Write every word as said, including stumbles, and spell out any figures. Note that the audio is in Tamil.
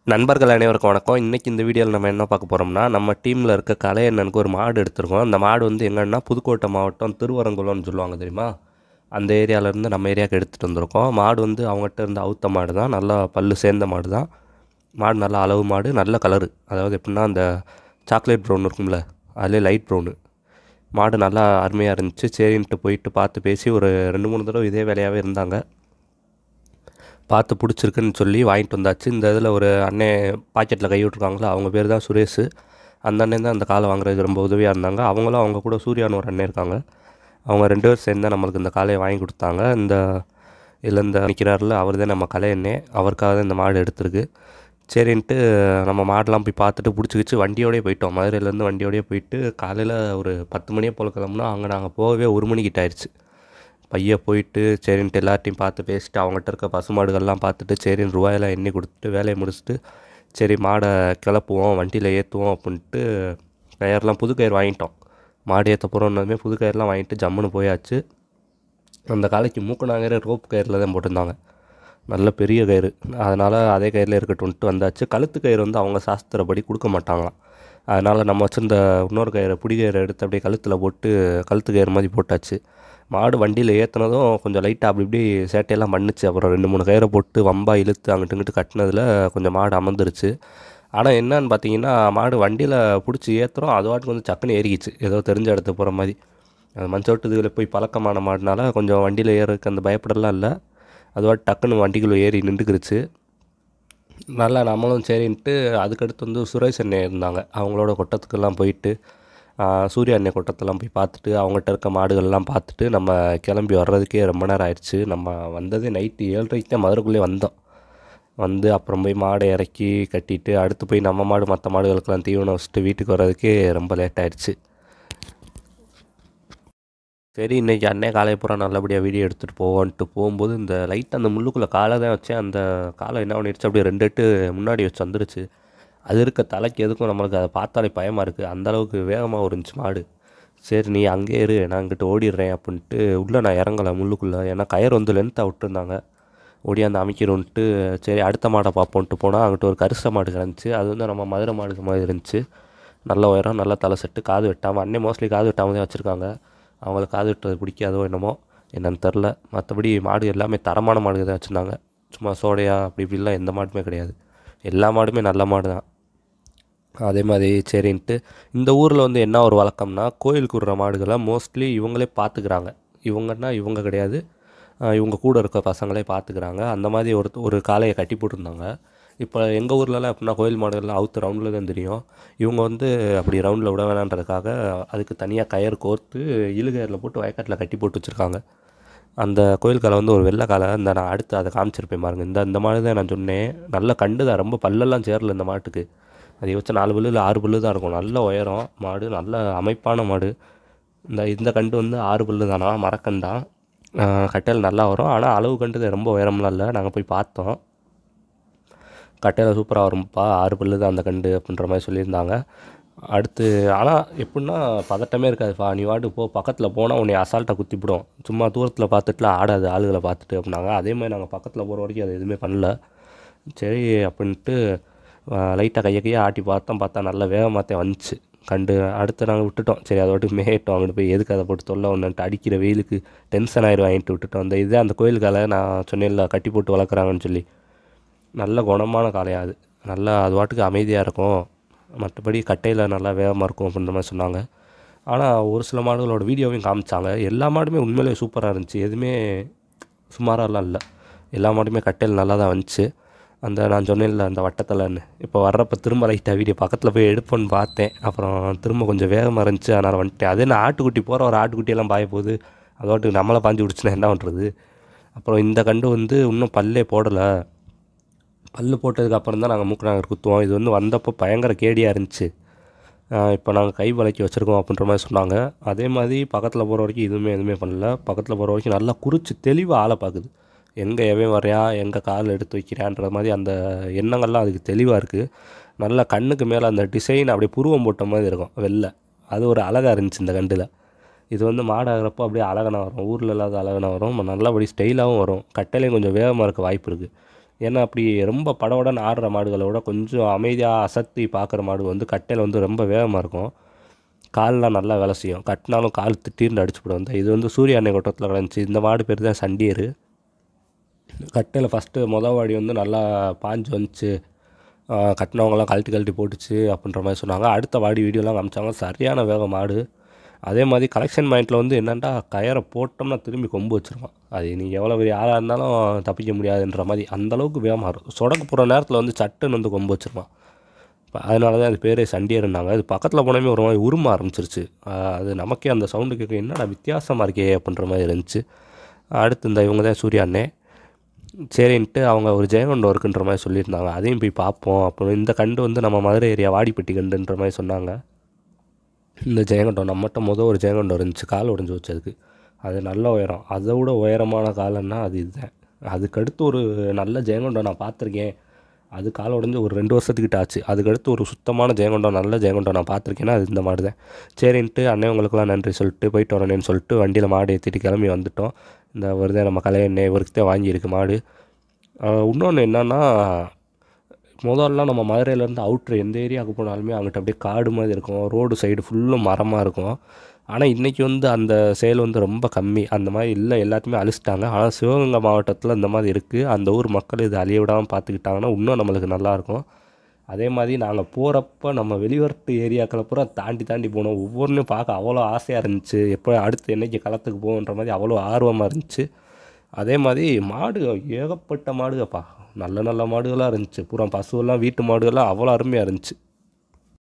நண்பர்கள் அனைவருக்கும் வணக்கம். இன்றைக்கி இந்த வீடியோவில் நம்ம என்ன பார்க்க போகிறோம்னா, நம்ம டீமில் இருக்க கலையண்ணனுக்கு ஒரு மாடு எடுத்திருக்கோம். அந்த மாடு வந்து எங்கன்னா புதுக்கோட்டை மாவட்டம் திருவரங்குளம்னு சொல்லுவாங்க தெரியுமா, அந்த ஏரியாவிலேருந்து நம்ம ஏரியாவுக்கு எடுத்துகிட்டு வந்திருக்கோம். மாடு வந்து அவங்ககிட்ட இருந்து அவுத்த மாடு தான், நல்லா பல்லு சேர்ந்த மாடு தான். மாடு நல்லா அளவு மாடு, நல்ல கலரு, அதாவது எப்படின்னா அந்த சாக்லேட் ப்ரௌன் இருக்கும்ல, அதிலே லைட் ப்ரௌனு. மாடு நல்லா அருமையாக இருந்துச்சு. சரின்ட்டு போயிட்டு பார்த்து பேசி ஒரு ரெண்டு மூணு தடவை இதே வேலையாகவே இருந்தாங்க. பார்த்து பிடிச்சிருக்குன்னு சொல்லி வாங்கிட்டு வந்தாச்சு. இந்த இதில் ஒரு அண்ணே பாக்கெட்டில் கை விட்ருக்காங்களா, அவங்க பேர் தான் சுரேஷ். அந்த அண்ணன் தான் அந்த காலை வாங்குறதுக்கு ரொம்ப உதவியாக இருந்தாங்க. அவங்களும் அவங்க கூட சூர்யான்னு ஒரு அண்ணன் இருக்காங்க. அவங்க ரெண்டு பேர் சேர்ந்து தான் நம்மளுக்கு இந்த காலையை வாங்கி கொடுத்தாங்க. இந்த இதில் இந்த நிற்கிறாரில் அவர் தான் நம்ம கலை அண்ணே, அவருக்காக தான் இந்த மாடு எடுத்திருக்கு. சரின்ட்டு நம்ம மாடெலாம் போய் பார்த்துட்டு பிடிச்சிக்கிச்சு வண்டியோடய போயிட்டோம். மதுரையிலேருந்து வண்டியோடய போயிட்டு காலையில் ஒரு பத்து மணியே போல் கிளம்புனா, அங்கே நாங்கள் போகவே ஒரு மணிக்கிட்ட ஆயிடுச்சு. பைய போயிட்டு சரின்ட்டு எல்லார்ட்டையும் பார்த்து பேசிட்டு அவங்ககிட்ட இருக்க பசுமாடுகள்லாம் பார்த்துட்டு சரின்னு ரூபாயெல்லாம் எண்ணி கொடுத்துட்டு வேலையை முடிச்சுட்டு சரி மாடை கிளப்புவோம், வண்டியில் ஏற்றுவோம் அப்படின்ட்டு கயிறுலாம் புது கயிறு வாங்கிட்டோம். மாடு ஏற்ற போகிறோன்னதுமே புது கயிறுலாம் வாங்கிட்டு ஜம்முன்னு போயாச்சு. அந்த காலைக்கு மூக்கணாங்கயிறு ரோப் கயிறில் தான் போட்டிருந்தாங்க, நல்ல பெரிய கயிறு. அதனால் அதே கயிறில் இருக்கட்டும்ன்ட்டு வந்தாச்சு. கழுத்து கயிறு வந்து அவங்க சாஸ்திரப்படி கொடுக்க மாட்டாங்களாம். அதனால் நம்ம வச்சுருந்த இன்னொரு கயிறை பிடி கயிறை எடுத்து அப்படியே கழுத்தில் போட்டு கழுத்து கயிறு மாதிரி போட்டாச்சு. மாடு வண்டியில் ஏற்றினதும் கொஞ்சம் லைட்டாக அப்படி இப்படி சேட்டையெல்லாம் பண்ணுச்சு. அப்புறம் ரெண்டு மூணு கயிறை போட்டு வம்பா இழுத்து அங்கிட்டு இங்கிட்டு கட்டினதில் கொஞ்சம் மாடு அமர்ந்துருச்சு. ஆனால் என்னன்னு பார்த்தீங்கன்னா, மாடு வண்டியில் பிடிச்சி ஏற்றுறோம், அது வாட்டுக்கு வந்து சக்குன்னு ஏறிக்கிச்சு, ஏதோ தெரிஞ்ச இடத்துக்கு போகிற மாதிரி. அது மஞ்சோட்டு இதில் போய் பழக்கமான மாடுனால கொஞ்சம் வண்டியில் ஏறதுக்கு அந்த பயப்படலாம் இல்லை. அது வாட்டு டக்குன்னு வண்டிக்குள்ளே ஏறி நின்றுக்கிருச்சு. நல்லா நம்மளும் சரின்ட்டு அதுக்கடுத்து வந்து சுரேஷ் அண்ணே இருந்தாங்க. அவங்களோட கொட்டத்துக்கெல்லாம் போயிட்டு சூர்யா அண்ணே கொட்டத்தெல்லாம் போய் பார்த்துட்டு அவங்ககிட்ட இருக்க மாடுகள்லாம் பார்த்துட்டு நம்ம கிளம்பி வர்றதுக்கே ரொம்ப நேரம் ஆயிடுச்சு. நம்ம வந்ததே நைட்டு ஏழரைக்கு தான் மதுரைக்குள்ளே வந்தோம். வந்து அப்புறம் போய் மாடை இறக்கி கட்டிட்டு அடுத்து போய் நம்ம மாடு மற்ற மாடுகளுக்கெல்லாம் தீவனம் வச்சுட்டு வீட்டுக்கு வர்றதுக்கே ரொம்ப லேட் ஆயிடுச்சு. சரி இன்றைக்கி அண்ணே காலை பூரா நல்லபடியாக வீடியோ எடுத்துகிட்டு போவோன்ட்டு போகும்போது இந்த லைட் அந்த முள்ளுக்குள்ளே காலை தான் வச்சேன். அந்த காலை என்ன பண்ணிடுச்சு, அப்படியே ரெண்டு எட்டு முன்னாடி வச்சு வந்துருச்சு. அது இருக்க தலைக்கு எதுக்கும் நம்மளுக்கு அதை பார்த்தாலே பயமாக இருக்குது, அந்தளவுக்கு வேகமாக இருந்துச்சு மாடு. சரி நீ அங்கே இரு, நான் இங்கிட்ட ஓடிடுறேன் அப்படின்ட்டு உள்ளே நான் இறங்கலை முள்ளுக்குள்ளே. ஏன்னா கயிறு வந்து லென்த்தாக விட்டுருந்தாங்க, ஓடியாந்து அமைக்கிறோன்ட்டு. சரி அடுத்த மாடை பார்ப்போன்ட்டு போனால் அங்கிட்ட ஒரு கரிச மாடு கிடந்துச்சு. அது வந்து நம்ம மதுரை மாடுக்கு மாதிரி இருந்துச்சு. நல்ல உயரம், நல்ல தலை செட்டு, காது வெட்டாமல். அண்ணே மோஸ்ட்லி காது வெட்டாமல் தான் வச்சுருக்காங்க. அவங்களுக்கு காது வெட்டுறது பிடிக்காதோ என்னமோ என்னன்னு தெரில. மற்றபடி மாடு எல்லாமே தரமான மாடு தான் வச்சுருந்தாங்க. சும்மா சோடையா அப்படி இப்படிலாம் எந்த மாடுமே கிடையாது, எல்லா மாடுமே நல்ல மாடு தான். அதே மாதிரி சரின்ட்டு இந்த ஊரில் வந்து என்ன ஒரு வழக்கம்னா, கோயிலுக்கு விடுற மாடுகளை மோஸ்ட்லி இவங்களே பார்த்துக்கிறாங்க. இவங்கன்னா இவங்க கிடையாது, இவங்க கூட இருக்க பசங்களே பார்த்துக்கிறாங்க. அந்த மாதிரி ஒரு ஒரு காளையை கட்டி போட்டிருந்தாங்க. இப்போ எங்கள் ஊர்லலாம் எப்படின்னா கோயில் மாடுகள்லாம் அவுத்து ரவுண்டில் தான் தெரியும். இவங்க வந்து அப்படி ரவுண்டில் விட வேணான்றதுக்காக அதுக்கு தனியாக கயிறு கோர்த்து இழுகயிறில் போட்டு வயக்காட்டில் கட்டி போட்டு வச்சுருக்காங்க. அந்த கோயில் காலை வந்து ஒரு வெள்ளை காலை, இந்த நான் அடுத்து அதை காமிச்சிருப்பேன் பாருங்கள். இந்த இந்த மாடு தான் நான் சொன்னேன், நல்ல கண்டு தான், ரொம்ப பல்லெல்லாம் சேரல இந்த மாட்டுக்கு. அதை வச்ச நாலு பல்லு இல்லை ஆறு பல்லு தான் இருக்கும். நல்ல உயரம் மாடு, நல்ல அமைப்பான மாடு. இந்த இந்த கண்டு வந்து ஆறு பல்லு தானா, மரக்கண்டான். கட்டையில் நல்லா வரும், ஆனால் அளவு கண்டு ரொம்ப உயரம்லாம் இல்லை. நாங்கள் போய் பார்த்தோம், கட்டையில் சூப்பராக வரும்ப்பா, ஆறு பல்லு தான் அந்த கண்டு அப்படின்ற மாதிரி சொல்லியிருந்தாங்க. அடுத்து ஆனால் எப்படின்னா பதட்டமே இருக்காதுப்பா, நீ வாட்டு போ, பக்கத்தில் போனால் உன்னை அசால்ட்டாக குத்திவிடும், சும்மா தூரத்தில் பார்த்துட்டுலாம் ஆடாது ஆளுகளை பார்த்துட்டு அப்படின்னாங்க. அதே மாதிரி நாங்கள் பக்கத்தில் போகிற வரைக்கும் அது எதுவுமே பண்ணல. சரி அப்படின்ட்டு லைட்டாக கையை கையை ஆட்டி பார்த்தோம், பார்த்தா நல்ல வேகமாகத்தே வந்துச்சு கண்டு. அடுத்து நாங்கள் விட்டுட்டோம், சரி அதை விட்டு மேட்டோம். அங்கிட்டு போய் எதுக்கு அதை போட்டு தொல்லை ஒன்றுன்ட்டு அடிக்கிற வெயிலுக்கு டென்ஷன் ஆயிரும் வாங்கிட்டு விட்டுட்டோம். அந்த இதே அந்த கோயிலுக்கால நான் சொன்னேன்ல கட்டி போட்டு வளர்க்குறாங்கன்னு சொல்லி, நல்ல குணமான காளையாது, நல்லா அது வாட்டுக்கு அமைதியாக இருக்கும், மற்றபடி கட்டையில் நல்லா வேகமாக இருக்கும் அப்படின்ற மாதிரி சொன்னாங்க. ஆனால் ஒரு சில மாடுகளோட வீடியோவையும் காமிச்சாங்க. எல்லா மாடுமே உண்மையிலே சூப்பராக இருந்துச்சு, எதுவுமே சுமாராலாம் இல்லை. எல்லா மாடுமே கட்டையில் நல்லா தான் வந்துச்சு. அந்த நான் சொன்னேன்ல அந்த வட்டத்தலைன்னு, இப்போ வர்றப்போ திரும்ப லைட்டாக வீடியோ பக்கத்தில் போய் எடுப்போன்னு பார்த்தேன், அப்புறம் திரும்ப கொஞ்சம் வேகமாக இருந்துச்சு, அதனால் வந்துட்டேன். அதே நான் ஆட்டுக்குட்டி போகிற ஒரு ஆட்டுக்குட்டியெல்லாம் பாய போகுது, அது வாட்டுக்கு நம்மளை பாஞ்சு விடுச்சுன்னா என்ன பண்ணுறது. அப்புறம் இந்த கண்டு வந்து இன்னும் பல்லே போடலை, பல் போட்டதுக்கப்புறம் தான் நாங்கள் மூக்கணாங்கயிறு குத்துவோம். இது வந்து வந்தப்போ பயங்கர கேடியாக இருந்துச்சு, இப்போ நாங்கள் கை வளைக்கி வச்சுருக்கோம் அப்படின்ற மாதிரி சொன்னாங்க. அதே மாதிரி பக்கத்தில் போகிற வரைக்கும் இதுவுமே எதுவுமே பண்ணல. பக்கத்தில் போகிற வரைக்கும் நல்லா குறித்து தெளிவாக ஆளை பார்க்குது, எங்கே எவன் வரையா, எங்கே கால் எடுத்து வைக்கிறான்ற மாதிரி அந்த எண்ணங்கள்லாம் அதுக்கு தெளிவாக இருக்குது. நல்லா கண்ணுக்கு மேலே அந்த டிசைன் அப்படியே புருவம் போட்ட மாதிரி இருக்கும் வெளில, அது ஒரு அழகாக இருந்துச்சு இந்த கண்டில். இது வந்து மாடாகிறப்போ அப்படியே அழகான வரும், ஊரில் இல்லாத அழகான வரும், நல்லபடி ஸ்டைலாகவும் வரும். கட்டையிலையும் கொஞ்சம் வேகமாக இருக்க வாய்ப்பு இருக்குது. ஏன்னா அப்படி ரொம்ப படபடன்னு ஆடுற மாடுகளை விட கொஞ்சம் அமைதியாக அசத்தி பார்க்குற மாடு வந்து கட்டையில் வந்து ரொம்ப வேகமாக இருக்கும். கால்லாம் நல்லா வேலை செய்யும். கட்டினாலும் கால் திடீர்னு அடிச்சு போடும். வந்து இது வந்து சூரிய அன்னை கொட்டத்தில் கிடந்துச்சு. இந்த மாடு பேர் தான் சண்டியர். கட்டையில் ஃபஸ்ட்டு மொதல் வாடி வந்து நல்லா பாஞ்சு வந்துச்சு. கட்டினவங்களாம் கழட்டி கழட்டி போட்டுச்சு அப்படின்ற மாதிரி சொன்னாங்க. அடுத்த வாடி வீடியோலாம் காமிச்சாங்க. சரியான வேகம் மாடு. அதே மாதிரி கலெக்ஷன் பாயிண்ட்டில் வந்து என்னென்னா கயரை போட்டோம்னா திரும்பி கொம்பு வச்சுருவான். அது நீங்கள் எவ்வளோ பெரிய ஆளாக இருந்தாலும் தப்பிக்க முடியாதுன்ற மாதிரி அந்தளவுக்கு வேகமாக இருக்கும். சொடக்கு போகிற நேரத்தில் வந்து சட்டுன்னு வந்து கொம்பு வச்சுருவான். அதனால தான் அது பேரே சண்டியர்னாங்க. அது பக்கத்தில் போனமே ஒரு மாதிரி உரும ஆரம்பிச்சிருச்சு. அது நமக்கே அந்த சவுண்டு கேட்க என்னடா வித்தியாசமாக இருக்கே அப்படின்ற மாதிரி இருந்துச்சு. அடுத்து இந்த இவங்க தான் சூர்யா அண்ணே. சரின்ட்டு அவங்க ஒரு ஜெயங்கொண்டம் இருக்குன்ற மாதிரி சொல்லியிருந்தாங்க. அதையும் போய் பார்ப்போம். அப்புறம் இந்த கண்டு வந்து நம்ம மதுரை ஏரியா வாடிப்பட்டி கண்டுன்ற மாதிரி சொன்னாங்க. இந்த ஜெயங்கொண்டம் நம்மகிட்ட மொதல் ஒரு ஜெயங்கொண்டம் இருந்துச்சு. கால் உடஞ்சி வச்சு அதுக்கு. அது நல்ல உயரம். அதை விட உயரமான காலன்னா அது இதுதான். அதுக்கடுத்து ஒரு நல்ல ஜெயங்கொண்டம் நான் பார்த்துருக்கேன். அது கால் உடஞ்சி ஒரு ரெண்டு வருஷத்துக்கிட்ட ஆச்சு. அதுக்கடுத்து ஒரு சுத்தமான ஜெயங்கொண்டம் நல்ல ஜெயங்கொண்டம் நான் பார்த்துருக்கேன்னா அது இந்த மாடு தான். சரின்ட்டு அண்ணன் நன்றி சொல்லிட்டு போயிட்டு வரேன்னு சொல்லிட்டு வண்டியில் மாடு ஏற்றிட்டு கிளம்பி வந்துவிட்டோம். இந்த வருதே நம்ம கலையண்ணே இவருக்கு தான் வாங்கியிருக்கு மாடு. இன்னொன்று என்னென்னா முதல்லாம் நம்ம மதுரையிலேருந்து அவுட்ரு எந்த ஏரியாவுக்கு போனாலுமே அங்கிட்ட அப்படியே காடு மாதிரி இருக்கும். ரோடு சைடு ஃபுல்லும் மரமாக இருக்கும். ஆனால் இன்றைக்கி வந்து அந்த செயல் வந்து ரொம்ப கம்மி. அந்த மாதிரி இல்லை, எல்லாத்தையுமே அழிச்சிட்டாங்க. ஆனால் சிவகங்கை மாவட்டத்தில் இந்த மாதிரி இருக்குது. அந்த ஊர் மக்கள் இதை அழிய விடாமல் பார்த்துக்கிட்டாங்கன்னா இன்னும் நம்மளுக்கு நல்லாயிருக்கும். அதே மாதிரி நாங்கள் போகிறப்ப நம்ம வெளிவரட்டு ஏரியாக்களை பூரா தாண்டி தாண்டி போனோம். ஒவ்வொன்றையும் பார்க்க அவ்வளோ ஆசையாக இருந்துச்சு. எப்போ அடுத்து என்றைக்கு களத்துக்கு போகுன்ற மாதிரி அவ்வளோ ஆர்வமாக இருந்துச்சு. அதே மாதிரி மாடு ஏகப்பட்ட மாடுகப்பா, நல்ல நல்ல மாடுகளாக இருந்துச்சு. பூரா பசுவெல்லாம் வீட்டு மாடுகள்லாம் அவ்வளோ அருமையாக இருந்துச்சு.